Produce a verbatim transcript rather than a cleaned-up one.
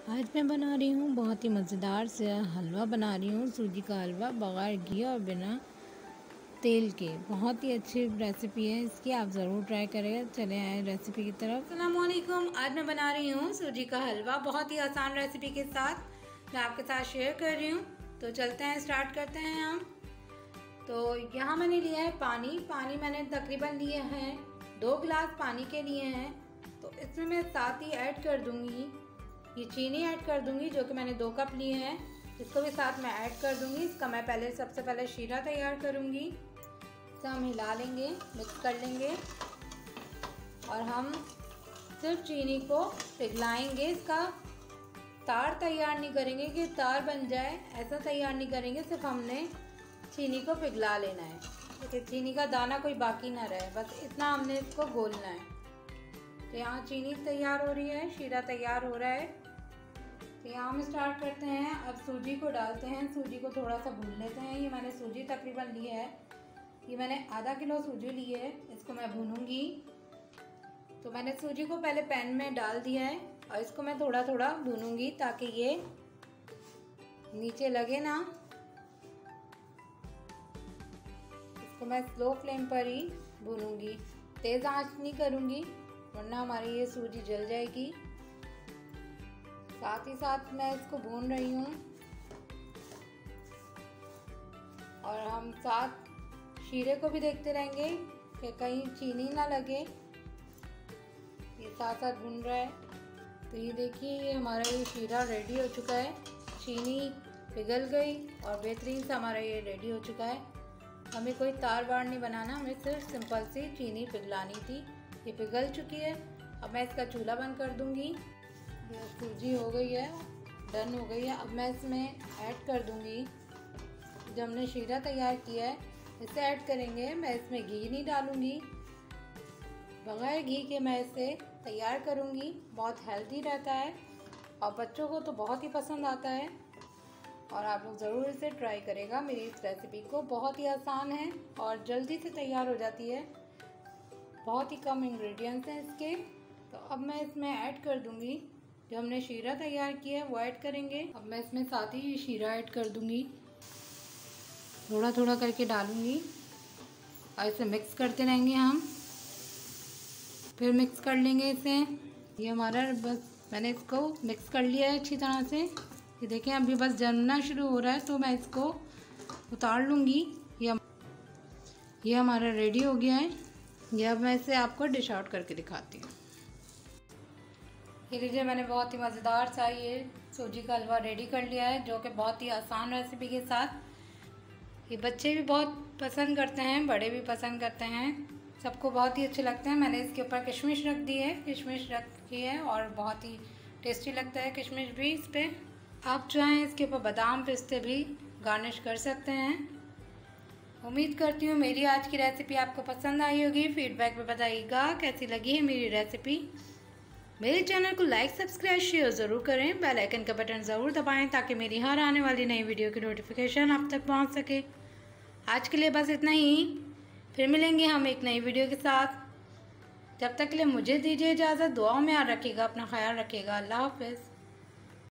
आज मैं बना रही हूँ बहुत ही मज़ेदार से हलवा बना रही हूँ, सूजी का हलवा बग़ैर घी और बिना तेल के। बहुत ही अच्छी रेसिपी है इसकी, आप ज़रूर ट्राई करें। चले आए रेसिपी की तरफ। अस्सलाम वालेकुम। आज मैं बना रही हूँ सूजी का हलवा बहुत ही आसान रेसिपी के साथ मैं आपके साथ शेयर कर रही हूँ। तो चलते हैं, स्टार्ट करते हैं हम। तो यहाँ मैंने लिया है पानी पानी मैंने तकरीबन लिए हैं दो गिलास पानी के लिए हैं। तो इसमें मैं साथ ही ऐड कर दूँगी ये चीनी ऐड कर दूंगी, जो कि मैंने दो कप लिए हैं। इसको भी साथ में ऐड कर दूंगी। इसका मैं पहले सबसे पहले शीरा तैयार करूंगी। इसे हम हिला लेंगे, मिक्स कर लेंगे और हम सिर्फ चीनी को पिघलाएंगे। इसका तार तैयार नहीं करेंगे कि तार बन जाए, ऐसा तैयार नहीं करेंगे। सिर्फ हमने चीनी को पिघला लेना है, देखिए चीनी का दाना कोई बाकी ना रहे, बस इतना हमने इसको घोलना है। तो यहाँ चीनी तैयार हो रही है, शीरा तैयार हो रहा है। तो यहाँ हम स्टार्ट करते हैं। अब सूजी को डालते हैं, सूजी को थोड़ा सा भून लेते हैं। ये मैंने सूजी तकरीबन ली है, ये मैंने आधा किलो सूजी ली है। इसको मैं भूनूंगी। तो मैंने सूजी को पहले पैन में डाल दिया है और इसको मैं थोड़ा थोड़ा भूनूंगी ताकि ये नीचे लगे ना। इसको मैं स्लो फ्लेम पर ही भूनूंगी, तेज़ आंच नहीं करूँगी वरना हमारी ये सूजी जल जाएगी। साथ ही साथ मैं इसको भून रही हूँ और हम साथ शीरे को भी देखते रहेंगे कि कहीं चीनी ना लगे। ये साथ साथ भून रहा है। तो ये देखिए, ये हमारा ये शीरा रेडी हो चुका है। चीनी पिघल गई और बेहतरीन से हमारा ये रेडी हो चुका है। हमें कोई तार वार नहीं बनाना, हमें सिर्फ सिंपल सी चीनी पिघलानी थी। ये पिघल चुकी है। अब मैं इसका चूल्हा बंद कर दूंगी। ये सूजी हो गई है, डन हो गई है। अब मैं इसमें ऐड कर दूंगी जो हमने शीरा तैयार किया है, इसे ऐड करेंगे। मैं इसमें घी नहीं डालूंगी, बगैर घी के मैं इसे तैयार करूंगी। बहुत हेल्दी रहता है और बच्चों को तो बहुत ही पसंद आता है और आप लोग ज़रूर इसे ट्राई करेगा। मेरी इस रेसिपी को बहुत ही आसान है और जल्दी से तैयार हो जाती है। बहुत ही कम इंग्रेडिएंट्स हैं इसके। तो अब मैं इसमें ऐड कर दूंगी जो हमने शीरा तैयार किया है, वो ऐड करेंगे। अब मैं इसमें साथ ही शीरा ऐड कर दूंगी, थोड़ा थोड़ा करके डालूंगी और इसे मिक्स करते रहेंगे हम। फिर मिक्स कर लेंगे इसे। ये हमारा बस मैंने इसको मिक्स कर लिया है अच्छी तरह से। ये देखें अभी बस जमना शुरू हो रहा है, तो मैं इसको उतार लूँगी। ये ये हमारा रेडी हो गया है। ये अब मैं इसे आपको डिश आउट करके दिखाती हूँ। ये लीजिए, मैंने बहुत ही मज़ेदार सा ये सूजी का हलवा रेडी कर लिया है, जो कि बहुत ही आसान रेसिपी के साथ। ये बच्चे भी बहुत पसंद करते हैं, बड़े भी पसंद करते हैं, सबको बहुत ही अच्छे लगते हैं। मैंने इसके ऊपर किशमिश रख दी है, किशमिश रखी है और बहुत ही टेस्टी लगता है किशमिश भी इस पर। आप चाहें इसके ऊपर बादाम पिस्ते भी गार्निश कर सकते हैं। उम्मीद करती हूँ मेरी आज की रेसिपी आपको पसंद आई होगी। फीडबैक में बताइएगा कैसी लगी है मेरी रेसिपी। मेरे चैनल को लाइक सब्सक्राइब शेयर ज़रूर करें। बेल आइकन का बटन ज़रूर दबाएं ताकि मेरी हर आने वाली नई वीडियो की नोटिफिकेशन आप तक पहुंच सके। आज के लिए बस इतना ही, फिर मिलेंगे हम एक नई वीडियो के साथ। जब तक के लिए मुझे दीजिए इजाज़त। दुआओं में याद रखिएगा, अपना ख्याल रखिएगा। अल्लाह हाफ़िज़।